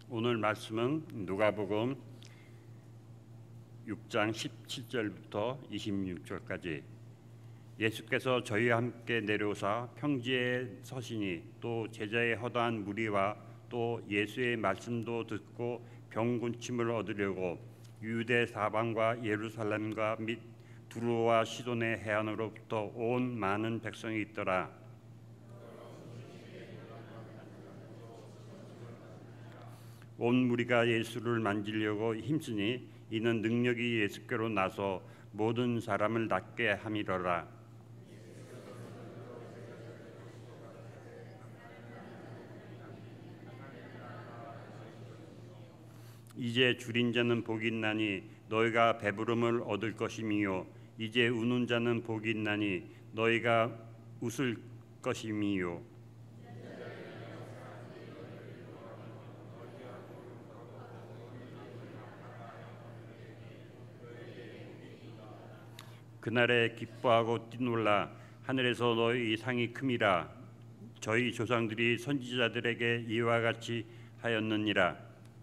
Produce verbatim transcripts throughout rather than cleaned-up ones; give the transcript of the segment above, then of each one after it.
오늘 말씀은 누가복음 육 장 십칠 절부터 이십육 절까지 예수께서 저희와 함께 내려오사 평지에 서시니 또 제자의 허다한 무리와 또 예수의 말씀도 듣고 병고침을 얻으려고 유대 사방과 예루살렘과 및 두로와 시돈의 해안으로부터 온 많은 백성이 있더라. 온 무리가 예수를 만지려고 힘쓰니 이는 능력이 예수께로 나서 모든 사람을 낫게 함이러라. 이제 줄인 자는 복이 있나니 너희가 배부름을 얻을 것이미요 이제 우는 자는 복이 있나니 너희가 웃을 것이미요 그날에 기뻐하고 뛰놀라 하늘에서 너희 상이 큼이라. 저희 조상들이 선지자들에게 이와 같이 하였느니라.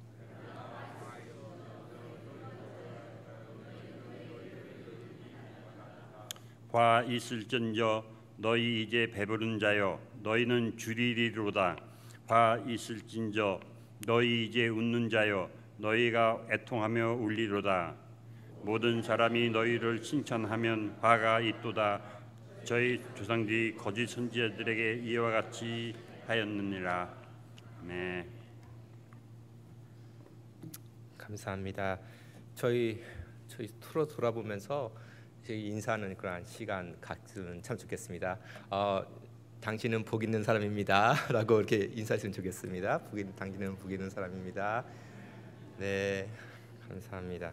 화 있을진저 너희 이제 배부른 자여 너희는 줄이리로다. 화 있을진저 너희 이제 웃는 자여 너희가 애통하며 울리로다. 모든 사람이 너희를 칭찬하면 화가 있도다. 저희 조상들이 거짓 선지자들에게 이와 같이 하였느니라. 네. 감사합니다. 저희 저희 투로 돌아보면서 인사하는 그런 시간 갖으면 참 좋겠습니다. 어, 당신은 복 있는 사람입니다라고 이렇게 인사했으면 좋겠습니다. 복 있는, 당신은 복 있는 사람입니다. 네, 감사합니다.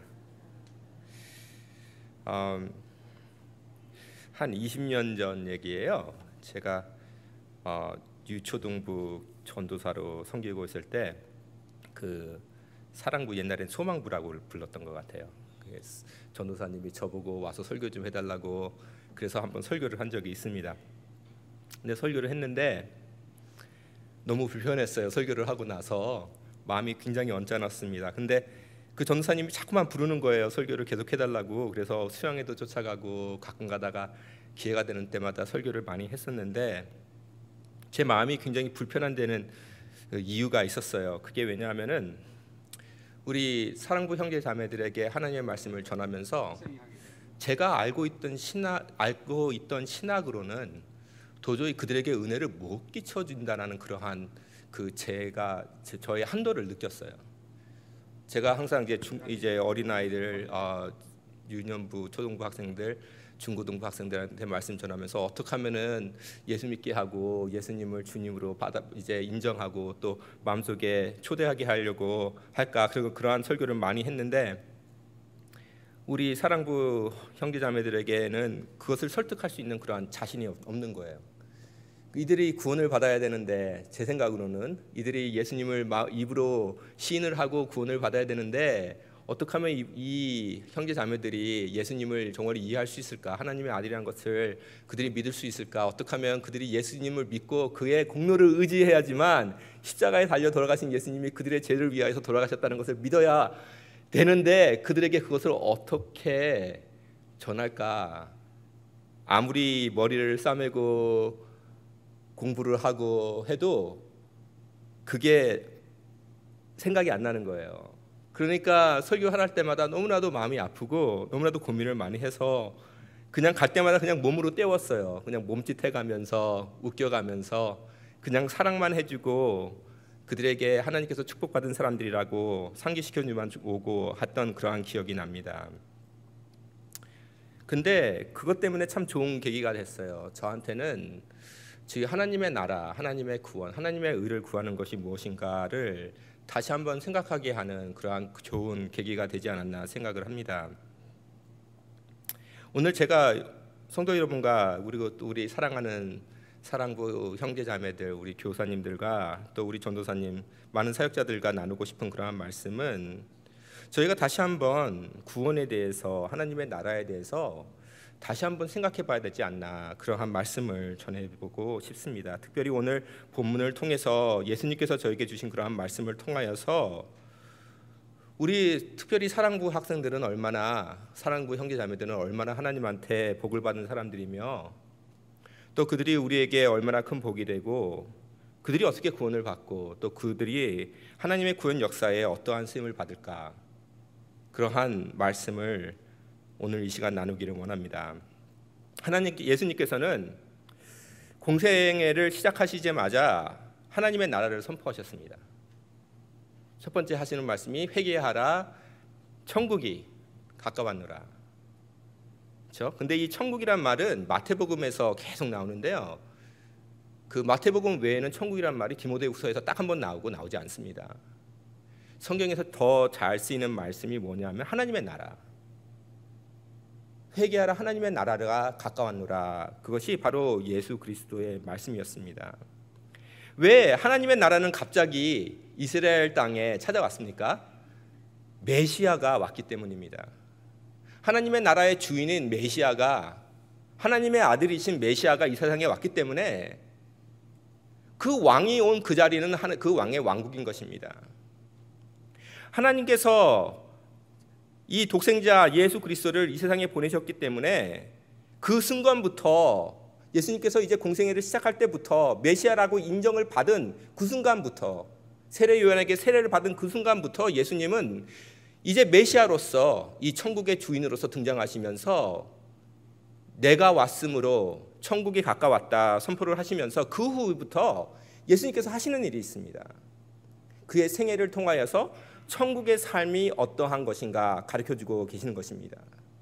음, 한 이십 년 전 얘기예요. 제가 어, 유초동부 전도사로 섬기고 있을 때 그 사랑부 옛날엔 소망부라고 불렀던 것 같아요. 전도사님이 저보고 와서 설교 좀 해달라고 그래서 한번 설교를 한 적이 있습니다. 근데 설교를 했는데 너무 불편했어요. 설교를 하고 나서 마음이 굉장히 언짢았습니다. 근데 그 전도사님이 자꾸만 부르는 거예요. 설교를 계속 해달라고. 그래서 수양에도 쫓아가고 가끔 가다가 기회가 되는 때마다 설교를 많이 했었는데 제 마음이 굉장히 불편한 데는 이유가 있었어요. 그게 왜냐하면은 우리 사랑부 형제 자매들에게 하나님의 말씀을 전하면서 제가 알고 있던 신학 알고 있던 신학으로는 도저히 그들에게 은혜를 못 끼쳐준다라는 그러한 그 제가 저의 한도를 느꼈어요. 제가 항상 이제 중, 이제 어린 아이들, 어, 유년부, 초등부 학생들, 중고등부 학생들한테 말씀 전하면서 어떻게 하면은 예수 믿게 하고 예수님을 주님으로 받아 이제 인정하고 또 마음속에 초대하게 하려고 할까 그리고 그러한 설교를 많이 했는데 우리 사랑부 형제자매들에게는 그것을 설득할 수 있는 그러한 자신이 없는 거예요. 이들이 구원을 받아야 되는데 제 생각으로는 이들이 예수님을 입으로 시인을 하고 구원을 받아야 되는데 어떻게 하면 이, 이 형제 자매들이 예수님을 정말 이해할 수 있을까? 하나님의 아들이라는 것을 그들이 믿을 수 있을까? 어떻게 하면 그들이 예수님을 믿고 그의 공로를 의지해야지만 십자가에 달려 돌아가신 예수님이 그들의 죄를 위하여서 돌아가셨다는 것을 믿어야 되는데 그들에게 그것을 어떻게 전할까? 아무리 머리를 싸매고 공부를 하고 해도 그게 생각이 안 나는 거예요. 그러니까 설교할 때마다 너무나도 마음이 아프고 너무나도 고민을 많이 해서 그냥 갈 때마다 그냥 몸으로 때웠어요. 그냥 몸짓해가면서 웃겨가면서 그냥 사랑만 해주고 그들에게 하나님께서 축복받은 사람들이라고 상기시켜주만 오고 했던 그러한 기억이 납니다. 근데 그것 때문에 참 좋은 계기가 됐어요. 저한테는 즉 하나님의 나라, 하나님의 구원, 하나님의 의를 구하는 것이 무엇인가를 다시 한번 생각하게 하는 그러한 좋은 계기가 되지 않았나 생각을 합니다. 오늘 제가 성도 여러분과 그리고 또 우리 사랑하는 사랑부 형제자매들, 우리 교사님들과 또 우리 전도사님, 많은 사역자들과 나누고 싶은 그러한 말씀은 저희가 다시 한번 구원에 대해서 하나님의 나라에 대해서 다시 한번 생각해 봐야 되지 않나, 그러한 말씀을 전해보고 싶습니다. 특별히 오늘 본문을 통해서 예수님께서 저에게 주신 그러한 말씀을 통하여서 우리 특별히 사랑부 학생들은 얼마나, 사랑부 형제자매들은 얼마나 하나님한테 복을 받은 사람들이며 또 그들이 우리에게 얼마나 큰 복이 되고 그들이 어떻게 구원을 받고 또 그들이 하나님의 구원 역사에 어떠한 쓰임을 받을까, 그러한 말씀을 오늘 이 시간 나누기를 원합니다. 하나님, 예수님께서는 공생애를 시작하시자마자 하나님의 나라를 선포하셨습니다. 첫 번째 하시는 말씀이 회개하라, 천국이 가까웠노라. 그렇죠? 근데 이 천국이란 말은 마태복음에서 계속 나오는데요. 그 마태복음 외에는 천국이란 말이 디모데후서에서 딱 한 번 나오고 나오지 않습니다. 성경에서 더 잘 쓰이는 말씀이 뭐냐면 하나님의 나라. 회개하라, 하나님의 나라가 가까웠노라. 그것이 바로 예수 그리스도의 말씀이었습니다. 왜 하나님의 나라는 갑자기 이스라엘 땅에 찾아왔습니까? 메시아가 왔기 때문입니다. 하나님의 나라의 주인인 메시아가, 하나님의 아들이신 메시아가 이 세상에 왔기 때문에 그 왕이 온 그 자리는 그 왕의 왕국인 것입니다. 하나님께서 이 독생자 예수 그리스도를 이 세상에 보내셨기 때문에 그 순간부터, 예수님께서 이제 공생애를 시작할 때부터 메시아라고 인정을 받은 그 순간부터, 세례 요한에게 세례를 받은 그 순간부터 예수님은 이제 메시아로서 이 천국의 주인으로서 등장하시면서 내가 왔으므로 천국이 가까웠다 선포를 하시면서 그 후부터 예수님께서 하시는 일이 있습니다. 그의 생애를 통하여서 천국의 삶이 어떠한 것인가 가르쳐주고 계시는 것입니다.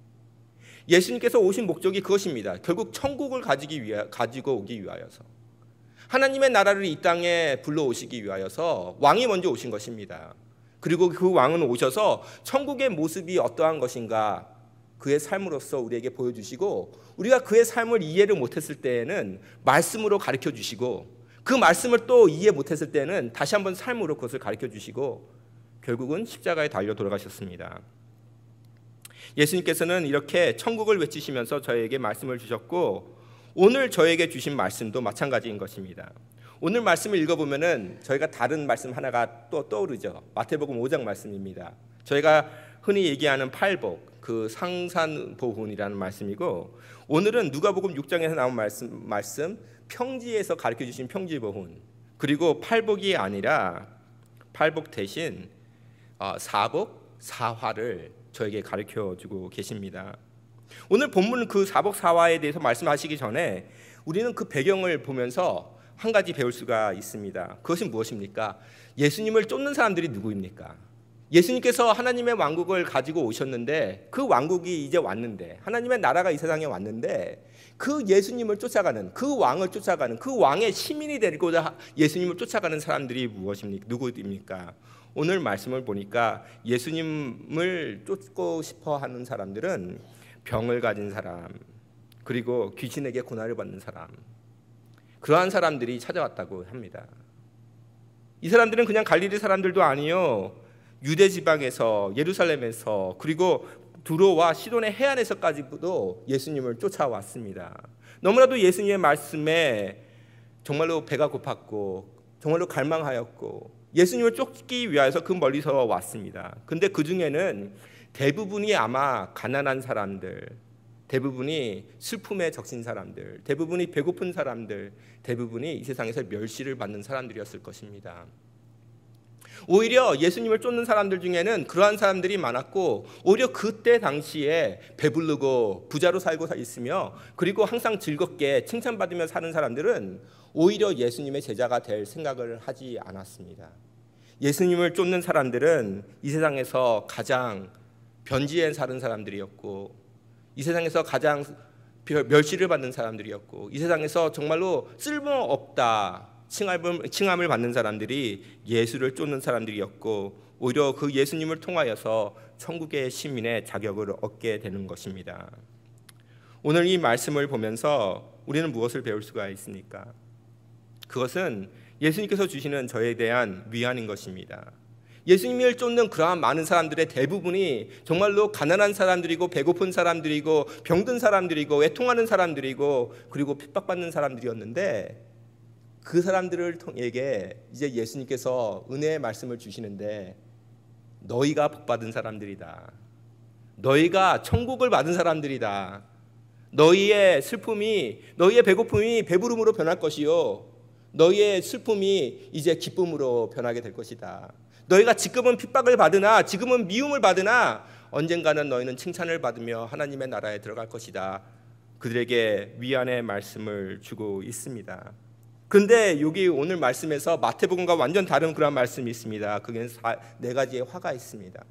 예수님께서 오신 목적이 그것입니다. 결국 천국을 가지기 위하, 가지고 오기 위하여서, 하나님의 나라를 이 땅에 불러오시기 위하여서 왕이 먼저 오신 것입니다. 그리고 그 왕은 오셔서 천국의 모습이 어떠한 것인가 그의 삶으로서 우리에게 보여주시고, 우리가 그의 삶을 이해를 못했을 때에는 말씀으로 가르쳐주시고, 그 말씀을 또 이해 못했을 때는 다시 한번 삶으로 그것을 가르쳐주시고 결국은 십자가에 달려 돌아가셨습니다. 예수님께서는 이렇게 천국을 외치시면서 저에게 말씀을 주셨고, 오늘 저에게 주신 말씀도 마찬가지인 것입니다. 오늘 말씀을 읽어보면은 저희가 다른 말씀 하나가 또 떠오르죠. 마태복음 오 장 말씀입니다. 저희가 흔히 얘기하는 팔복, 그 상산보훈이라는 말씀이고, 오늘은 누가복음 육 장에서 나온 말씀, 말씀 평지에서 가르쳐 주신 평지보훈, 그리고 팔복이 아니라 팔복 대신 사복, 사화를 저에게 가르쳐주고 계십니다. 오늘 본문 그 사복, 사화에 대해서 말씀하시기 전에 우리는 그 배경을 보면서 한 가지 배울 수가 있습니다. 그것이 무엇입니까? 예수님을 쫓는 사람들이 누구입니까? 예수님께서 하나님의 왕국을 가지고 오셨는데, 그 왕국이 이제 왔는데, 하나님의 나라가 이 세상에 왔는데 그 예수님을 쫓아가는, 그 왕을 쫓아가는, 그 왕의 시민이 되고자 예수님을 쫓아가는 사람들이 무엇입니까? 누구입니까? 오늘 말씀을 보니까 예수님을 쫓고 싶어 하는 사람들은 병을 가진 사람, 그리고 귀신에게 고난을 받는 사람, 그러한 사람들이 찾아왔다고 합니다. 이 사람들은 그냥 갈릴리 사람들도 아니요, 유대 지방에서, 예루살렘에서, 그리고 두로와 시돈의 해안에서까지도 예수님을 쫓아왔습니다. 너무나도 예수님의 말씀에 정말로 배가 고팠고 정말로 갈망하였고 예수님을 쫓기 위해서 그 멀리서 왔습니다. 근데 그 중에는 대부분이 아마 가난한 사람들, 대부분이 슬픔에 적신 사람들, 대부분이 배고픈 사람들, 대부분이 이 세상에서 멸시를 받는 사람들이었을 것입니다. 오히려 예수님을 쫓는 사람들 중에는 그러한 사람들이 많았고, 오히려 그때 당시에 배부르고 부자로 살고 있으며 그리고 항상 즐겁게 칭찬받으며 사는 사람들은 오히려 예수님의 제자가 될 생각을 하지 않았습니다. 예수님을 쫓는 사람들은 이 세상에서 가장 변지에 사는 사람들이었고, 이 세상에서 가장 멸시를 받는 사람들이었고, 이 세상에서 정말로 쓸모없다 칭함을, 칭함을 받는 사람들이 예수를 쫓는 사람들이었고, 오히려 그 예수님을 통하여서 천국의 시민의 자격을 얻게 되는 것입니다. 오늘 이 말씀을 보면서 우리는 무엇을 배울 수가 있습니까? 그것은 예수님께서 주시는 저에 대한 위안인 것입니다. 예수님을 쫓는 그러한 많은 사람들의 대부분이 정말로 가난한 사람들이고 배고픈 사람들이고 병든 사람들이고 애통하는 사람들이고 그리고 핍박받는 사람들이었는데 그 사람들에게 이제 예수님께서 은혜의 말씀을 주시는데 너희가 복받은 사람들이다. 너희가 천국을 받은 사람들이다. 너희의 슬픔이 너희의 배고픔이 배부름으로 변할 것이요 너희의 슬픔이 이제 기쁨으로 변하게 될 것이다. 너희가 지금은 핍박을 받으나 지금은 미움을 받으나 언젠가는 너희는 칭찬을 받으며 하나님의 나라에 들어갈 것이다. 그들에게 위안의 말씀을 주고 있습니다. 그런데 여기 오늘 말씀에서 마태복음과 완전 다른 그런 말씀이 있습니다. 그게 네 가지의 화가 있습니다.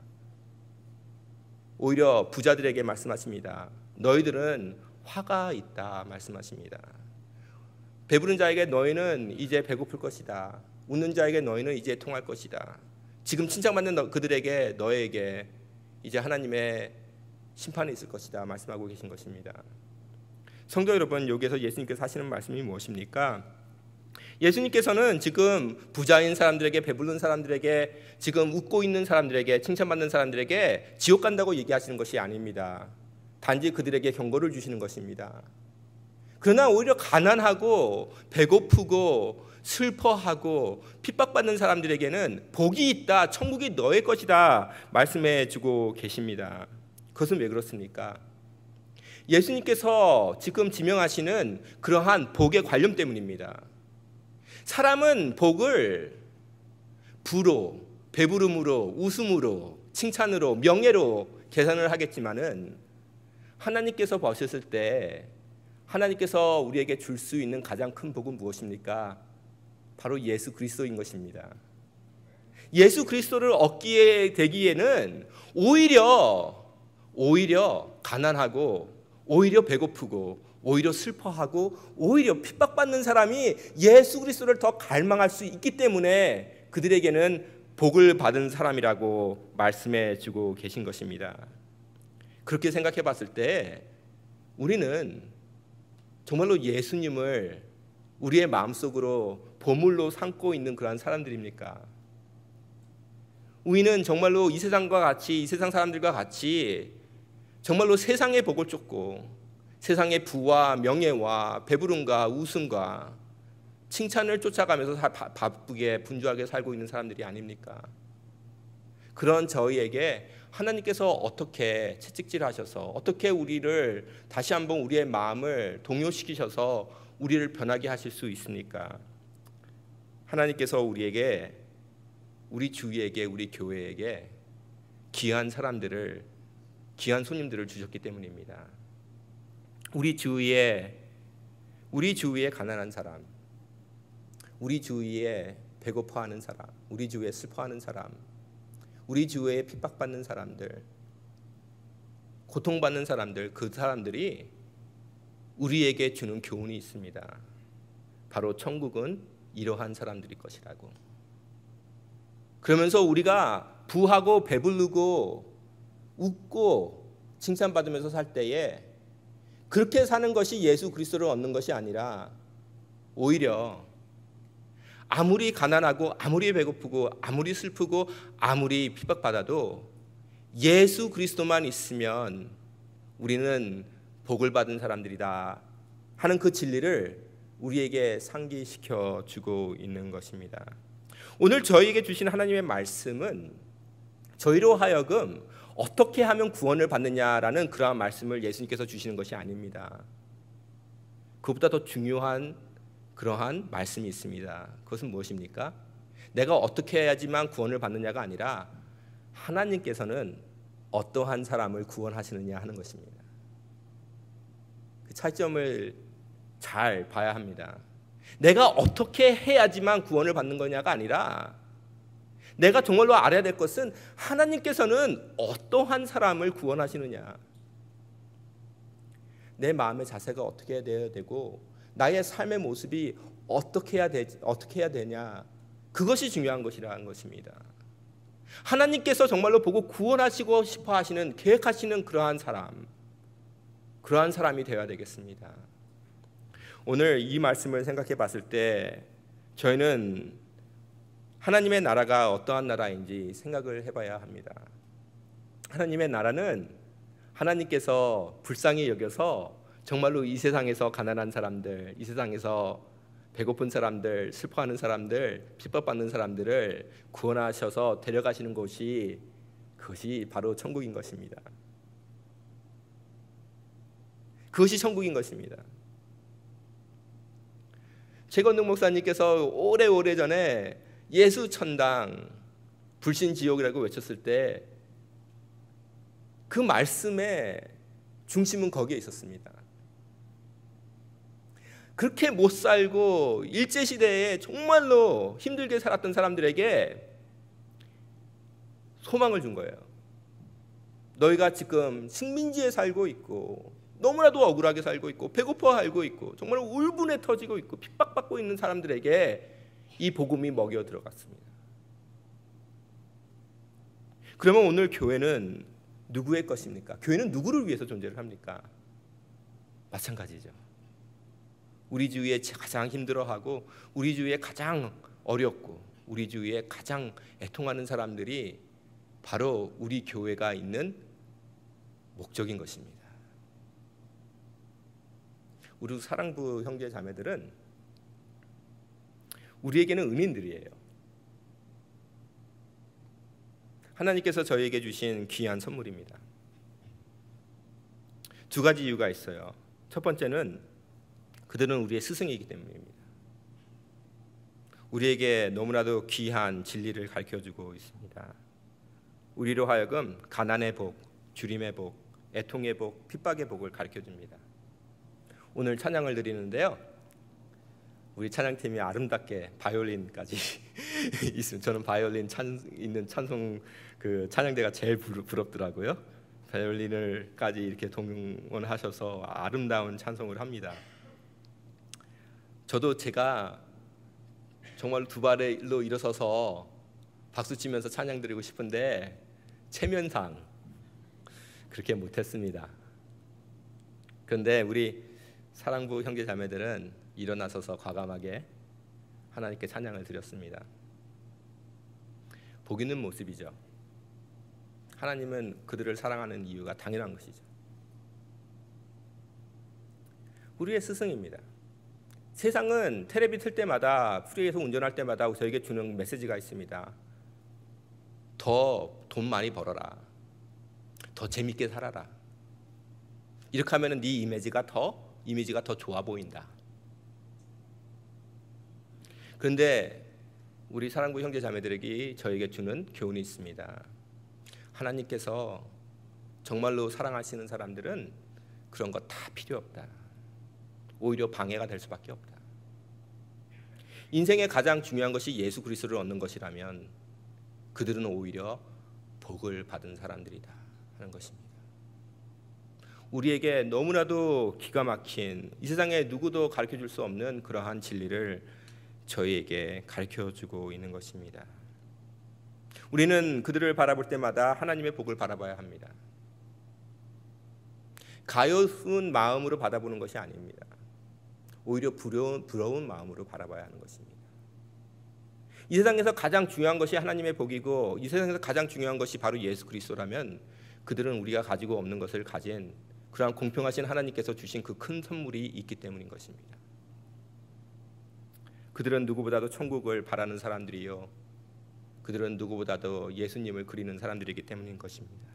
오히려 부자들에게 말씀하십니다. 너희들은 화가 있다 말씀하십니다. 배부른 자에게 너희는 이제 배고플 것이다. 웃는 자에게 너희는 이제 통할 것이다. 지금 칭찬받는 그들에게 너에게 이제 하나님의 심판이 있을 것이다 말씀하고 계신 것입니다. 성도 여러분, 여기에서 예수님께서 하시는 말씀이 무엇입니까? 예수님께서는 지금 부자인 사람들에게 배부른 사람들에게 지금 웃고 있는 사람들에게 칭찬받는 사람들에게 지옥 간다고 얘기하시는 것이 아닙니다. 단지 그들에게 경고를 주시는 것입니다. 그러나 오히려 가난하고 배고프고 슬퍼하고 핍박받는 사람들에게는 복이 있다. 천국이 너의 것이다. 말씀해 주고 계십니다. 그것은 왜 그렇습니까? 예수님께서 지금 지명하시는 그러한 복의 관념 때문입니다. 사람은 복을 부로, 배부름으로, 웃음으로, 칭찬으로, 명예로 계산을 하겠지만은 하나님께서 보셨을 때 하나님께서 우리에게 줄 수 있는 가장 큰 복은 무엇입니까? 바로 예수 그리스도인 것입니다. 예수 그리스도를 얻기에 되기에는 오히려 오히려 가난하고 오히려 배고프고 오히려 슬퍼하고 오히려 핍박받는 사람이 예수 그리스도를 더 갈망할 수 있기 때문에 그들에게는 복을 받은 사람이라고 말씀해 주고 계신 것입니다. 그렇게 생각해 봤을 때 우리는 정말로 예수님을 우리의 마음속으로 보물로 삼고 있는 그러한 사람들입니까? 우리는 정말로 이 세상과 같이 이 세상 사람들과 같이 정말로 세상의 복을 쫓고 세상의 부와 명예와 배부름과 웃음과 칭찬을 쫓아가면서 바쁘게 분주하게 살고 있는 사람들이 아닙니까? 그런 저희에게 하나님께서 어떻게 채찍질하셔서 어떻게 우리를 다시 한번 우리의 마음을 동요시키셔서 우리를 변하게 하실 수 있습니까? 하나님께서 우리에게 우리 주위에게 우리 교회에게 귀한 사람들을 귀한 손님들을 주셨기 때문입니다. 우리 주위에 우리 주위에 가난한 사람, 우리 주위에 배고파하는 사람, 우리 주위에 슬퍼하는 사람, 우리 주위에 핍박받는 사람들, 고통받는 사람들, 그 사람들이 우리에게 주는 교훈이 있습니다. 바로 천국은 이러한 사람들일 것이라고. 그러면서 우리가 부하고 배부르고 웃고 칭찬받으면서 살 때에 그렇게 사는 것이 예수 그리스도를 얻는 것이 아니라 오히려 아무리 가난하고 아무리 배고프고 아무리 슬프고 아무리 핍박받아도 예수 그리스도만 있으면 우리는 복을 받은 사람들이다 하는 그 진리를 우리에게 상기시켜 주고 있는 것입니다. 오늘 저희에게 주신 하나님의 말씀은 저희로 하여금 어떻게 하면 구원을 받느냐라는 그러한 말씀을 예수님께서 주시는 것이 아닙니다. 그것보다 더 중요한 그러한 말씀이 있습니다. 그것은 무엇입니까? 내가 어떻게 해야지만 구원을 받느냐가 아니라 하나님께서는 어떠한 사람을 구원하시느냐 하는 것입니다. 그 차이점을 잘 봐야 합니다. 내가 어떻게 해야지만 구원을 받는 거냐가 아니라 내가 정말로 알아야 될 것은 하나님께서는 어떠한 사람을 구원하시느냐. 내 마음의 자세가 어떻게 되어야 되고 나의 삶의 모습이 어떻게 해야 되, 어떻게 해야 되냐. 그것이 중요한 것이라는 것입니다. 하나님께서 정말로 보고 구원하시고 싶어 하시는 계획하시는 그러한 사람, 그러한 사람이 되어야 되겠습니다. 오늘 이 말씀을 생각해 봤을 때 저희는 하나님의 나라가 어떠한 나라인지 생각을 해봐야 합니다. 하나님의 나라는 하나님께서 불쌍히 여겨서 정말로 이 세상에서 가난한 사람들, 이 세상에서 배고픈 사람들, 슬퍼하는 사람들, 핍박받는 사람들을 구원하셔서 데려가시는 곳이, 그것이 바로 천국인 것입니다. 그것이 천국인 것입니다. 최건동 목사님께서 오래오래 전에 예수 천당, 불신 지옥이라고 외쳤을 때 그 말씀의 중심은 거기에 있었습니다. 그렇게 못 살고 일제시대에 정말로 힘들게 살았던 사람들에게 소망을 준 거예요. 너희가 지금 식민지에 살고 있고 너무나도 억울하게 살고 있고 배고파 살고 있고 정말 울분에 터지고 있고 핍박받고 있는 사람들에게 이 복음이 먹여 들어갔습니다. 그러면 오늘 교회는 누구의 것입니까? 교회는 누구를 위해서 존재를 합니까? 마찬가지죠. 우리 주위에 가장 힘들어하고 우리 주위에 가장 어렵고 우리 주위에 가장 애통하는 사람들이 바로 우리 교회가 있는 목적인 것입니다. 우리 사랑부 형제 자매들은 우리에게는 은인들이에요. 하나님께서 저희에게 주신 귀한 선물입니다. 두 가지 이유가 있어요. 첫 번째는 그들은 우리의 스승이기 때문입니다. 우리에게 너무나도 귀한 진리를 가르쳐주고 있습니다. 우리로 하여금 가난의 복, 주림의 복, 애통의 복, 핍박의 복을 가르쳐줍니다. 오늘 찬양을 드리는데요, 우리 찬양팀이 아름답게 바이올린까지 있습니다. 저는 바이올린 찬, 있는 찬송 그 찬양대가 제일 부럽더라고요. 바이올린을까지 이렇게 동원하셔서 아름다운 찬송을 합니다. 저도 제가 정말 두 발로 일어서서 박수 치면서 찬양 드리고 싶은데 체면상 그렇게 못했습니다. 그런데 우리 사랑부 형제 자매들은 일어나서서 과감하게 하나님께 찬양을 드렸습니다. 복 있는 모습이죠. 하나님은 그들을 사랑하는 이유가 당연한 것이죠. 우리의 스승입니다. 세상은 텔레비 틀 때마다, 프리에서 운전할 때마다 저에게 주는 메시지가 있습니다. 더 돈 많이 벌어라. 더 재밌게 살아라. 이렇게 하면 네 이미지가 더 이미지가 더 좋아 보인다. 그런데 우리 사랑부 형제 자매들에게 저에게 주는 교훈이 있습니다. 하나님께서 정말로 사랑하시는 사람들은 그런 거 다 필요 없다. 오히려 방해가 될 수밖에 없다. 인생의 가장 중요한 것이 예수 그리스도를 얻는 것이라면 그들은 오히려 복을 받은 사람들이다 하는 것입니다. 우리에게 너무나도 기가 막힌, 이 세상에 누구도 가르쳐줄 수 없는 그러한 진리를 저희에게 가르쳐주고 있는 것입니다. 우리는 그들을 바라볼 때마다 하나님의 복을 바라봐야 합니다. 가여운 마음으로 바라보는 것이 아닙니다. 오히려 부러운, 부러운 마음으로 바라봐야 하는 것입니다. 이 세상에서 가장 중요한 것이 하나님의 복이고 이 세상에서 가장 중요한 것이 바로 예수 그리스도라면 그들은 우리가 가지고 없는 것을 가진 그러한 공평하신 하나님께서 주신 그 큰 선물이 있기 때문인 것입니다. 그들은 누구보다도 천국을 바라는 사람들이요, 그들은 누구보다도 예수님을 그리는 사람들이기 때문인 것입니다.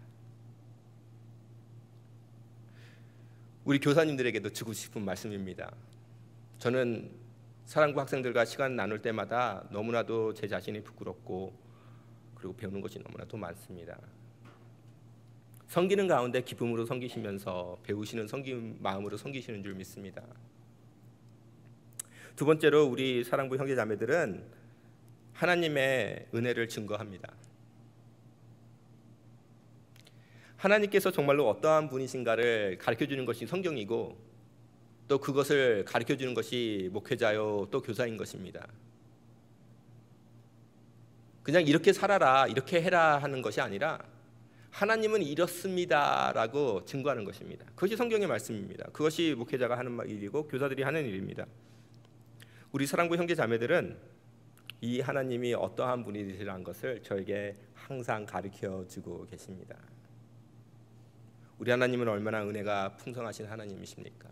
우리 교사님들에게도 주고 싶은 말씀입니다. 저는 사랑부 학생들과 시간 나눌 때마다 너무나도 제 자신이 부끄럽고 그리고 배우는 것이 너무나도 많습니다. 섬기는 가운데 기쁨으로 섬기시면서 배우시는 섬김 마음으로 섬기시는 줄 믿습니다. 두 번째로 우리 사랑부 형제 자매들은 하나님의 은혜를 증거합니다. 하나님께서 정말로 어떠한 분이신가를 가르쳐주는 것이 성경이고 또 그것을 가르쳐주는 것이 목회자요 또 교사인 것입니다. 그냥 이렇게 살아라, 이렇게 해라 하는 것이 아니라 하나님은 이렇습니다라고 증거하는 것입니다. 그것이 성경의 말씀입니다. 그것이 목회자가 하는 일이고 교사들이 하는 일입니다. 우리 사랑부 형제 자매들은 이 하나님이 어떠한 분이시라는 것을 저에게 항상 가르쳐 주고 계십니다. 우리 하나님은 얼마나 은혜가 풍성하신 하나님이십니까?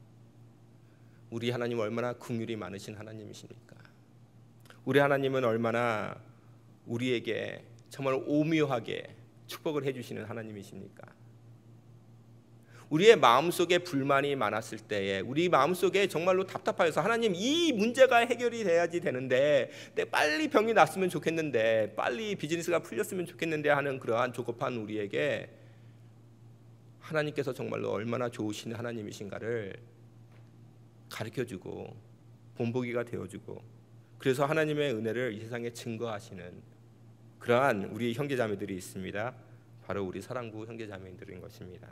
우리 하나님은 얼마나 긍휼이 많으신 하나님이십니까? 우리 하나님은 얼마나 우리에게 정말 오묘하게 축복을 해주시는 하나님이십니까? 우리의 마음속에 불만이 많았을 때에, 우리 마음속에 정말로 답답하여서 하나님 이 문제가 해결이 돼야지 되는데, 빨리 병이 났으면 좋겠는데, 빨리 비즈니스가 풀렸으면 좋겠는데 하는 그러한 조급한 우리에게 하나님께서 정말로 얼마나 좋으신 하나님이신가를 가르쳐주고 본보기가 되어주고, 그래서 하나님의 은혜를 이 세상에 증거하시는 그러한 우리 형제자매들이 있습니다. 바로 우리 사랑부 형제자매들인 것입니다.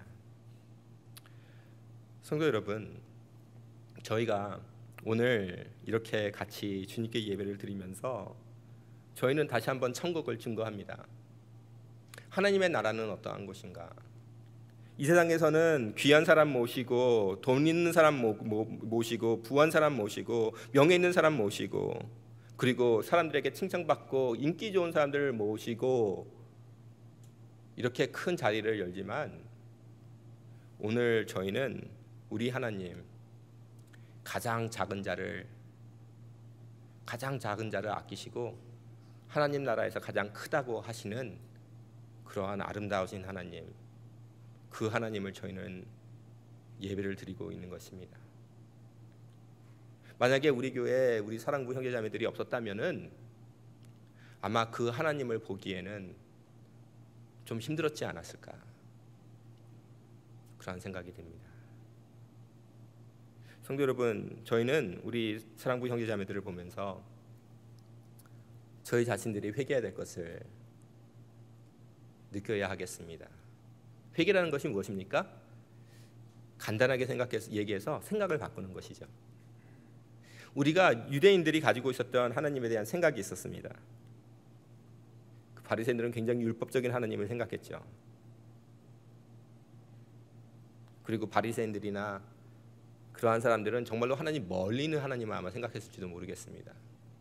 성도 여러분, 저희가 오늘 이렇게 같이 주님께 예배를 드리면서 저희는 다시 한번 천국을 증거합니다. 하나님의 나라는 어떠한 곳인가? 이 세상에서는 귀한 사람 모시고, 돈 있는 사람 모시고, 부한 사람 모시고, 명예 있는 사람 모시고, 그리고 사람들에게 칭찬받고 인기 좋은 사람들을 모시고 이렇게 큰 자리를 열지만, 오늘 저희는 우리 하나님 가장 작은 자를 가장 작은 자를 아끼시고 하나님 나라에서 가장 크다고 하시는 그러한 아름다우신 하나님, 그 하나님을 저희는 예배를 드리고 있는 것입니다. 만약에 우리 교회에 우리 사랑부 형제자매들이 없었다면은 아마 그 하나님을 보기에는 좀 힘들었지 않았을까, 그런 생각이 듭니다. 성도 여러분, 저희는 우리 사랑부 형제자매들을 보면서 저희 자신들이 회개해야 될 것을 느껴야 하겠습니다. 회개라는 것이 무엇입니까? 간단하게 생각해서 얘기해서 생각을 바꾸는 것이죠. 우리가 유대인들이 가지고 있었던 하나님에 대한 생각이 있었습니다. 그 바리새인들은 굉장히 율법적인 하나님을 생각했죠. 그리고 바리새인들이나 그러한 사람들은 정말로 하나님 멀리 있는 하나님을 아마 생각했을지도 모르겠습니다.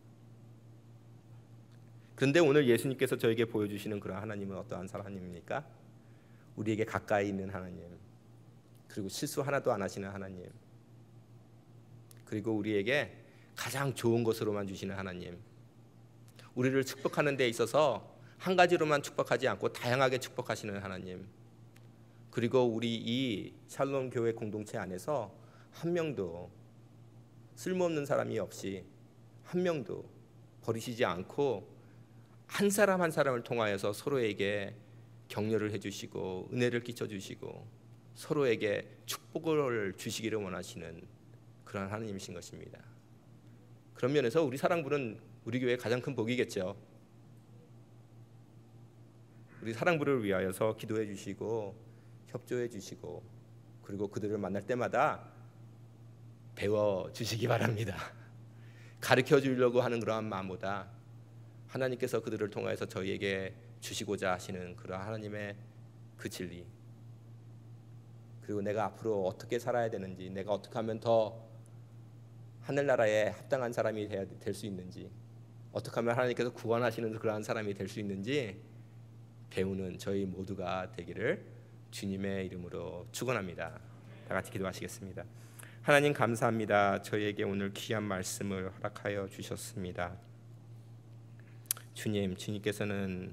그런데 오늘 예수님께서 저에게 보여주시는 그러한 하나님은 어떠한 하나님입니까? 우리에게 가까이 있는 하나님, 그리고 실수 하나도 안 하시는 하나님, 그리고 우리에게 가장 좋은 것으로만 주시는 하나님, 우리를 축복하는 데 있어서 한 가지로만 축복하지 않고 다양하게 축복하시는 하나님, 그리고 우리 이 샬롬 교회 공동체 안에서 한 명도 쓸모없는 사람이 없이, 한 명도 버리시지 않고 한 사람 한 사람을 통하여서 서로에게 격려를 해주시고 은혜를 끼쳐주시고 서로에게 축복을 주시기를 원하시는 그런 하나님이신 것입니다. 그런 면에서 우리 사랑부는 우리 교회의 가장 큰 복이겠죠. 우리 사랑부를 위하여서 기도해 주시고 협조해 주시고, 그리고 그들을 만날 때마다 배워 주시기 바랍니다. 가르쳐 주려고 하는 그러한 마음보다 하나님께서 그들을 통하여서 저희에게 주시고자 하시는 그러한 하나님의 그 진리, 그리고 내가 앞으로 어떻게 살아야 되는지, 내가 어떻게 하면 더 하늘나라에 합당한 사람이 될 수 있는지, 어떻게 하면 하나님께서 구원하시는 그러한 사람이 될 수 있는지 배우는 저희 모두가 되기를 주님의 이름으로 축원합니다. 다 같이 기도하시겠습니다. 하나님 감사합니다. 저희에게 오늘 귀한 말씀을 허락하여 주셨습니다. 주님, 주님께서는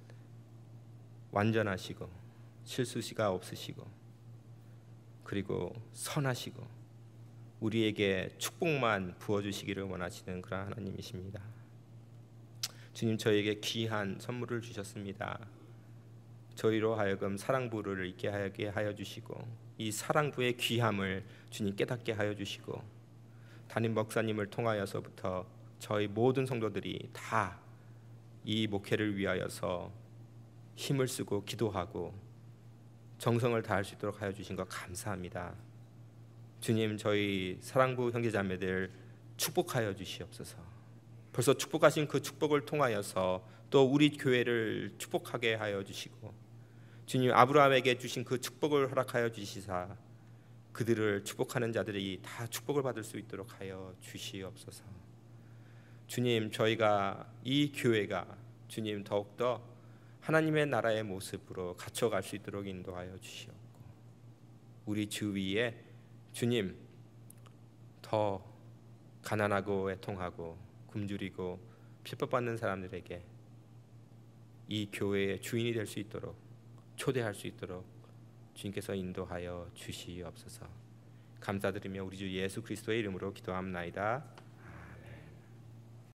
완전하시고 실수시가 없으시고, 그리고 선하시고 우리에게 축복만 부어주시기를 원하시는 그런 하나님이십니다. 주님, 저희에게 귀한 선물을 주셨습니다. 저희로 하여금 사랑부를 있게 하게 하여 주시고, 이 사랑부의 귀함을 주님 깨닫게 하여 주시고, 담임 목사님을 통하여서부터 저희 모든 성도들이 다 이 목회를 위하여서 힘을 쓰고 기도하고 정성을 다할 수 있도록 하여 주신 것 감사합니다. 주님, 저희 사랑부 형제자매들 축복하여 주시옵소서. 벌써 축복하신 그 축복을 통하여서 또 우리 교회를 축복하게 하여 주시고, 주님, 아브라함에게 주신 그 축복을 허락하여 주시사 그들을 축복하는 자들이 다 축복을 받을 수 있도록 하여 주시옵소서. 주님, 저희가 이 교회가 주님 더욱더 하나님의 나라의 모습으로 갇혀갈 수 있도록 인도하여 주시옵고, 우리 주위에 주님 더 가난하고 애통하고 굶주리고 핍박받는 사람들에게 이 교회의 주인이 될 수 있도록, 초대할 수 있도록 주님께서 인도하여 주시옵소서. 감사드리며 우리 주 예수 그리스도의 이름으로 기도합나이다.